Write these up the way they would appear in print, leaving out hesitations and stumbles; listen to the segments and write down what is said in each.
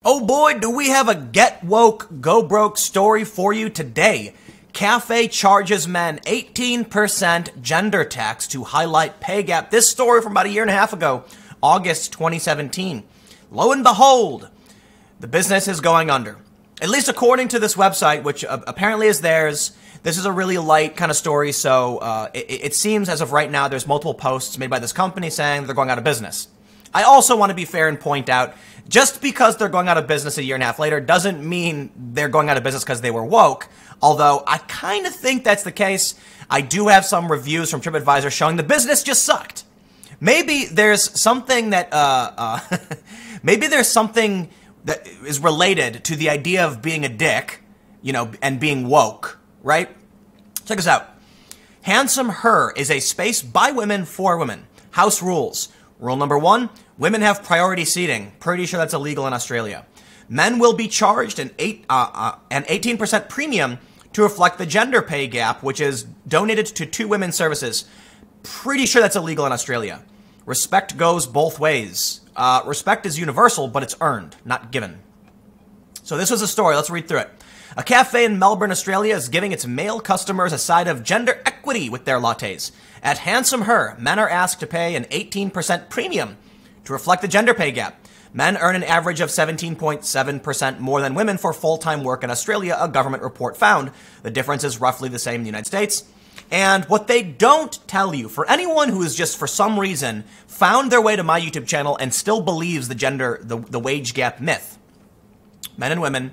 Oh boy, do we have a get woke, go broke story for you today. Cafe charges men 18% gender tax to highlight pay gap. This story from about a year and a half ago, August 2017. Lo and behold, the business is going under. At least according to this website, which apparently is theirs. This is a really light kind of story, so it seems as of right now there's multiple posts made by this company saying that they're going out of business. I also want to be fair and point out, just because they're going out of business a year and a half later doesn't mean they're going out of business because they were woke, although I kind of think that's the case. I do have some reviews from TripAdvisor showing the business just sucked. Maybe there's something that, maybe there's something that is related to the idea of being a dick, you know, and being woke, right? Check this out. Handsome Her is a space by women for women. House rules. Rule number 1, women have priority seating. Pretty sure that's illegal in Australia. Men will be charged an 18% premium to reflect the gender pay gap, which is donated to 2 women's services. Pretty sure that's illegal in Australia. Respect goes both ways. Respect is universal, but it's earned, not given. So this was a story. Let's read through it. A cafe in Melbourne, Australia is giving its male customers a side of gender equity with their lattes. At Handsome Her, men are asked to pay an 18% premium to reflect the gender pay gap. Men earn an average of 17.7% more than women for full-time work in Australia, a government report found. The difference is roughly the same in the United States. And what they don't tell you, for anyone who has just for some reason found their way to my YouTube channel and still believes the wage gap myth, men and women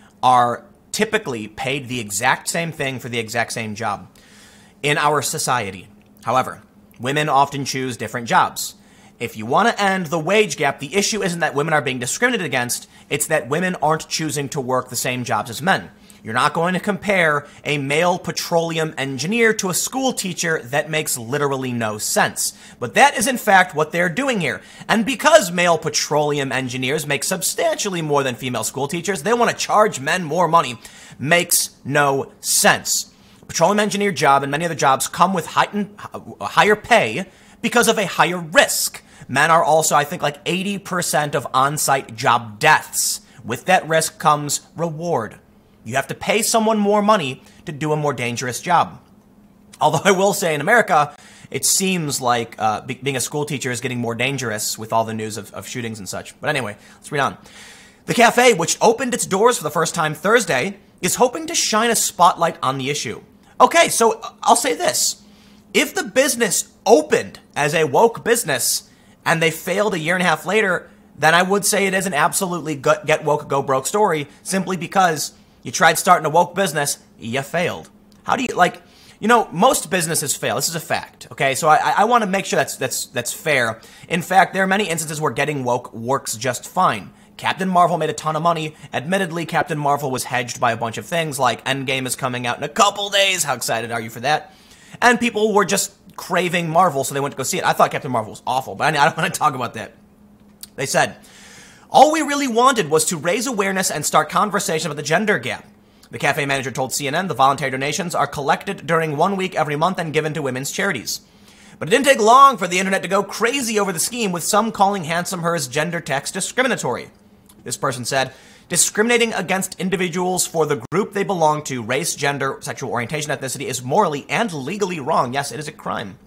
are typically paid the exact same thing for the exact same job in our society. However, women often choose different jobs. If you want to end the wage gap, the issue isn't that women are being discriminated against, it's that women aren't choosing to work the same jobs as men. You're not going to compare a male petroleum engineer to a school teacher. That makes literally no sense. But that is in fact what they're doing here. And because male petroleum engineers make substantially more than female school teachers, they want to charge men more money. Makes no sense. A petroleum engineer job and many other jobs come with higher pay because of a higher risk. Men are also, I think, like 80% of on-site job deaths. With that risk comes reward. You have to pay someone more money to do a more dangerous job. Although I will say in America, it seems like being a school teacher is getting more dangerous with all the news of shootings and such. But anyway, let's read on. The cafe, which opened its doors for the first time Thursday, is hoping to shine a spotlight on the issue. Okay, so I'll say this. If the business opened as a woke business and they failed a year and a half later, then I would say it is an absolutely get woke, go broke story, simply because you tried starting a woke business, you failed. How do you, like, you know, most businesses fail. This is a fact, okay? So I want to make sure that's fair. In fact, there are many instances where getting woke works just fine. Captain Marvel made a ton of money. Admittedly, Captain Marvel was hedged by a bunch of things, like Endgame is coming out in a couple days. How excited are you for that? And people were just craving Marvel, so they went to go see it. I thought Captain Marvel was awful, but I don't want to talk about that. They said, all we really wanted was to raise awareness and start conversation about the gender gap. The cafe manager told CNN the voluntary donations are collected during 1 week every month and given to women's charities. But it didn't take long for the internet to go crazy over the scheme, with some calling Handsome Her's gender tax discriminatory. This person said, discriminating against individuals for the group they belong to, race, gender, sexual orientation, ethnicity, is morally and legally wrong. Yes, it is a crime.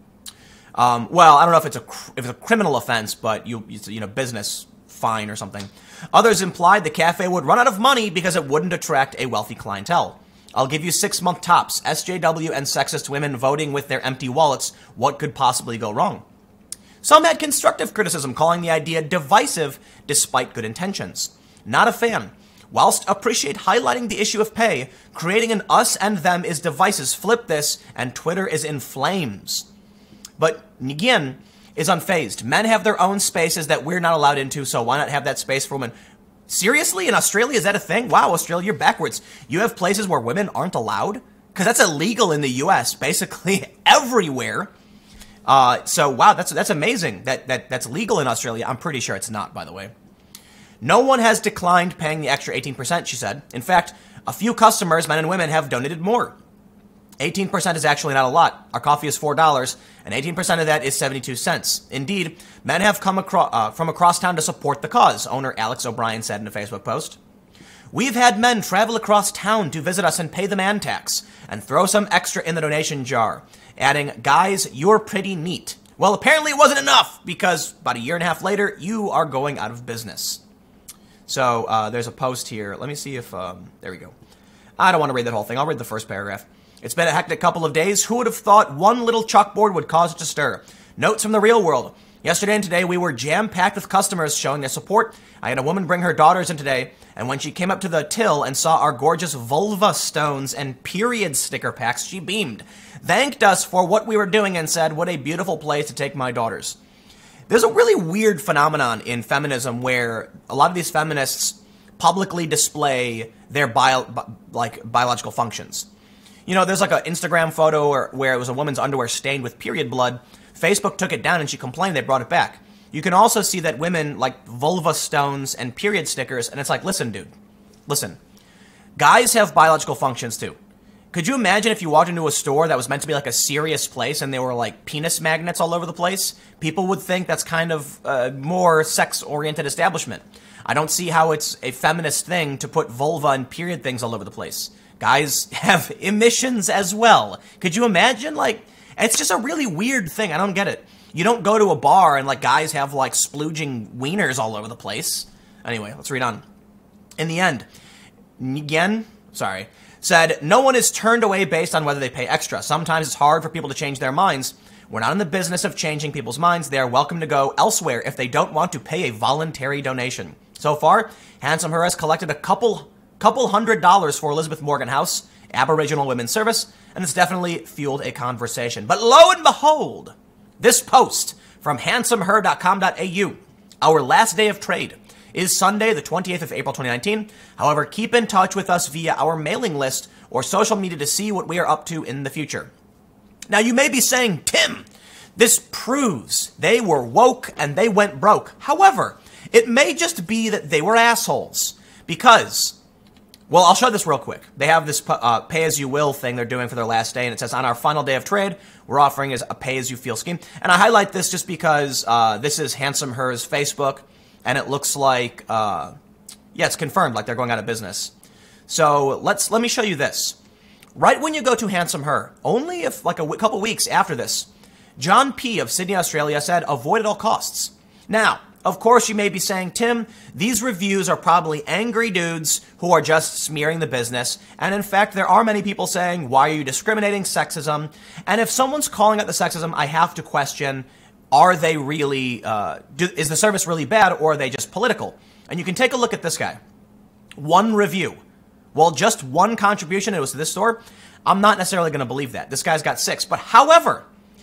Well, I don't know if it's a criminal offense, but you know, business fine or something. Others implied the cafe would run out of money because it wouldn't attract a wealthy clientele. I'll give you 6 month tops. SJW and sexist women voting with their empty wallets. What could possibly go wrong? Some had constructive criticism, calling the idea divisive despite good intentions. Not a fan. Whilst appreciate highlighting the issue of pay, creating an us and them is divisive. Flip this and Twitter is in flames. But Nguyen is unfazed. Men have their own spaces that we're not allowed into, so why not have that space for women? Seriously? In Australia, is that a thing? Wow, Australia, you're backwards. You have places where women aren't allowed? Because that's illegal in the US, basically everywhere. So wow, that's amazing that's legal in Australia. I'm pretty sure it's not, by the way. No one has declined paying the extra 18%, she said. In fact, a few customers, men and women, have donated more. 18% is actually not a lot. Our coffee is $4, and 18% of that is 72 cents. Indeed, men have come from across town to support the cause, owner Alex O'Brien said in a Facebook post. We've had men travel across town to visit us and pay the man tax, and throw some extra in the donation jar, adding, guys, you're pretty neat. Well, apparently it wasn't enough, because about a year and a half later, you are going out of business. So there's a post here. Let me see if, there we go. I don't want to read that whole thing. I'll read the first paragraph. It's been a hectic couple of days. Who would have thought one little chalkboard would cause such a stir? Notes from the real world. Yesterday and today, we were jam-packed with customers showing their support. I had a woman bring her daughters in today, and when she came up to the till and saw our gorgeous vulva stones and period sticker packs, she beamed, thanked us for what we were doing, and said, what a beautiful place to take my daughters. There's a really weird phenomenon in feminism where a lot of these feminists publicly display their biological functions. You know, there's like an Instagram photo where it was a woman's underwear stained with period blood. Facebook took it down and she complained, they brought it back. You can also see that women like vulva stones and period stickers, and it's like, listen, dude, listen. Guys have biological functions too. Could you imagine if you walked into a store that was meant to be like a serious place and there were like penis magnets all over the place? People would think that's kind of more sex-oriented establishment. I don't see how it's a feminist thing to put vulva and period things all over the place. Guys have emissions as well. Could you imagine? Like, it's just a really weird thing. I don't get it. You don't go to a bar and like guys have like splooging wieners all over the place. Anyway, let's read on. In the end, Nguyen, said, no one is turned away based on whether they pay extra. Sometimes it's hard for people to change their minds. We're not in the business of changing people's minds. They are welcome to go elsewhere if they don't want to pay a voluntary donation. So far, Handsome Her has collected a couple $100 for Elizabeth Morgan House, Aboriginal Women's Service, and it's definitely fueled a conversation. But lo and behold, this post from handsomeher.com.au, our last day of trade, is Sunday, the 28th of April, 2019. However, keep in touch with us via our mailing list or social media to see what we are up to in the future. Now, you may be saying, Tim, this proves they were woke and they went broke. However, it may just be that they were assholes because, well, I'll show this real quick. They have this pay-as-you-will thing they're doing for their last day, and it says, on our final day of trade, we're offering a pay-as-you-feel scheme. And I highlight this just because this is Handsome Her's Facebook, and it looks like, yeah, it's confirmed, like they're going out of business. So let me show you this. Right when you go to Handsome Her, only if like a couple weeks after this, John P. of Sydney, Australia said, avoid at all costs. Now, of course, you may be saying, Tim, these reviews are probably angry dudes who are just smearing the business. And in fact, there are many people saying, why are you discriminating? Sexism. And if someone's calling out the sexism, I have to question, are they really, is the service really bad or are they just political? And you can take a look at this guy. One review. Well, just one contribution, it was to this store. I'm not necessarily going to believe that. This guy's got 6. But however,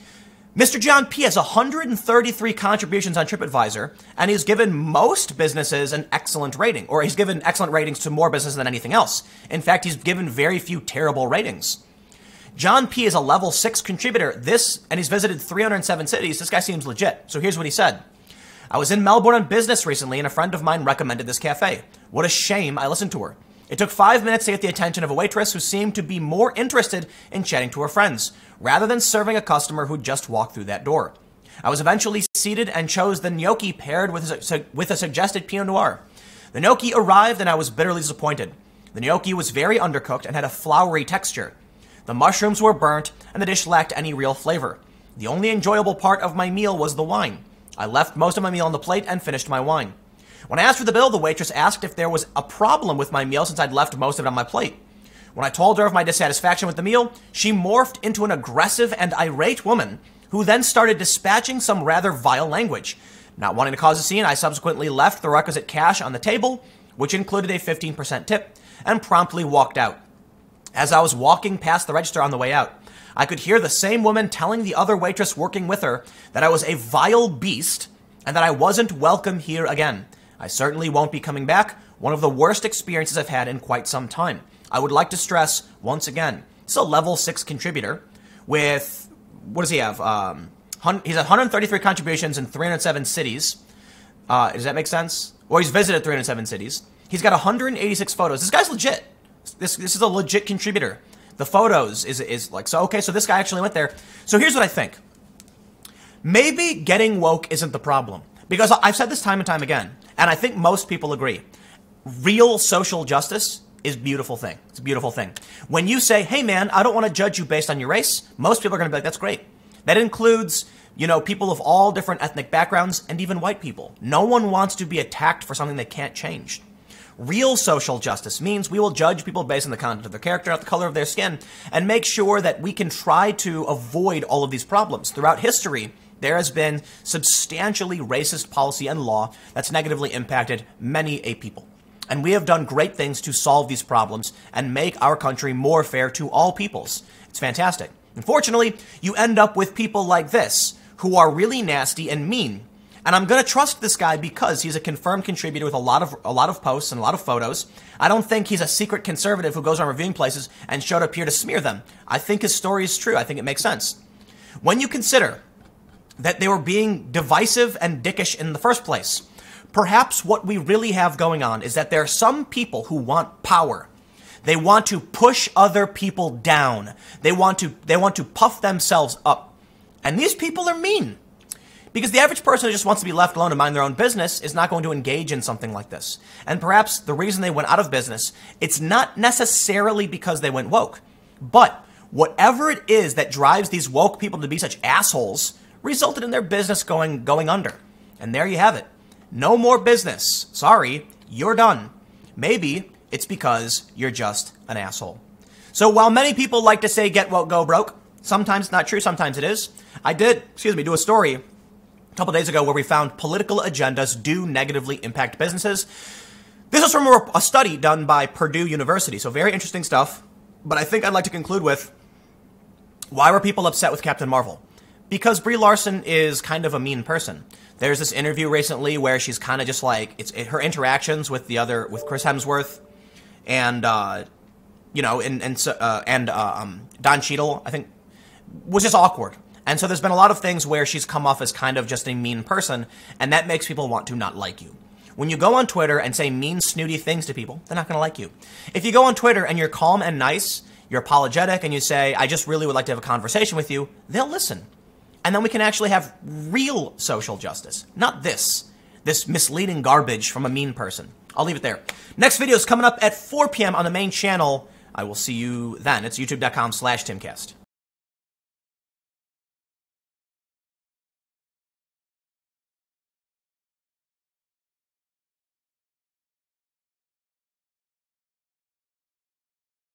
Mr. John P. has 133 contributions on TripAdvisor, and he's given most businesses an excellent rating, or he's given excellent ratings to more businesses than anything else. In fact, he's given very few terrible ratings. John P. is a level 6 contributor. And he's visited 307 cities. This guy seems legit. So here's what he said. I was in Melbourne on business recently, and a friend of mine recommended this cafe. What a shame I listened to her. It took 5 minutes to get the attention of a waitress who seemed to be more interested in chatting to her friends, rather than serving a customer who just walked through that door. I was eventually seated and chose the gnocchi paired with a suggested Pinot Noir. The gnocchi arrived and I was bitterly disappointed. The gnocchi was very undercooked and had a floury texture. The mushrooms were burnt and the dish lacked any real flavor. The only enjoyable part of my meal was the wine. I left most of my meal on the plate and finished my wine. When I asked for the bill, the waitress asked if there was a problem with my meal since I'd left most of it on my plate. When I told her of my dissatisfaction with the meal, she morphed into an aggressive and irate woman who then started dispatching some rather vile language. Not wanting to cause a scene, I subsequently left the requisite cash on the table, which included a 15% tip, and promptly walked out. As I was walking past the register on the way out, I could hear the same woman telling the other waitress working with her that I was a vile beast and that I wasn't welcome here again. I certainly won't be coming back. One of the worst experiences I've had in quite some time. I would like to stress, once again, he's a level 6 contributor with, what does he have? He's 133 contributions in 307 cities. Does that make sense? Or he's visited 307 cities. He's got 186 photos. This guy's legit. This is a legit contributor. The photos is like, so okay, so this guy actually went there. So here's what I think. Maybe getting woke isn't the problem. Because I've said this time and time again, and I think most people agree. Real social justice is a beautiful thing. It's a beautiful thing. When you say, hey man, I don't want to judge you based on your race, most people are going to be like, that's great. That includes, you know, people of all different ethnic backgrounds and even white people. No one wants to be attacked for something they can't change. Real social justice means we will judge people based on the content of their character, not the color of their skin, and make sure that we can try to avoid all of these problems. Throughout history, there has been substantially racist policy and law that's negatively impacted many a people. And we have done great things to solve these problems and make our country more fair to all peoples. It's fantastic. Unfortunately, you end up with people like this, who are really nasty and mean. And I'm going to trust this guy because he's a confirmed contributor with a lot of posts and a lot of photos. I don't think he's a secret conservative who goes on reviewing places and showed up here to smear them. I think his story is true. I think it makes sense. When you consider that they were being divisive and dickish in the first place, perhaps what we really have going on is that there are some people who want power. They want to push other people down. They want to puff themselves up. And these people are mean. Because the average person who just wants to be left alone to mind their own business is not going to engage in something like this. And perhaps the reason they went out of business, it's not necessarily because they went woke. But whatever it is that drives these woke people to be such assholes resulted in their business going under. And there you have it. No more business. Sorry, you're done. Maybe it's because you're just an asshole. So while many people like to say get woke, go broke, sometimes it's not true, sometimes it is. I did, do a story a couple days ago where we found political agendas do negatively impact businesses. This is from a study done by Purdue University, so very interesting stuff. But I think I'd like to conclude with, why were people upset with Captain Marvel? Because Brie Larson is kind of a mean person. There's this interview recently where she's kind of just like, her interactions with Chris Hemsworth and, Don Cheadle, I think, was just awkward. And so there's been a lot of things where she's come off as kind of just a mean person, and that makes people want to not like you. When you go on Twitter and say mean, snooty things to people, they're not going to like you. If you go on Twitter and you're calm and nice, you're apologetic, and you say, I just really would like to have a conversation with you, they'll listen. And then we can actually have real social justice, not this misleading garbage from a mean person. I'll leave it there. Next video is coming up at 4 p.m. on the main channel. I will see you then. It's youtube.com/Timcast.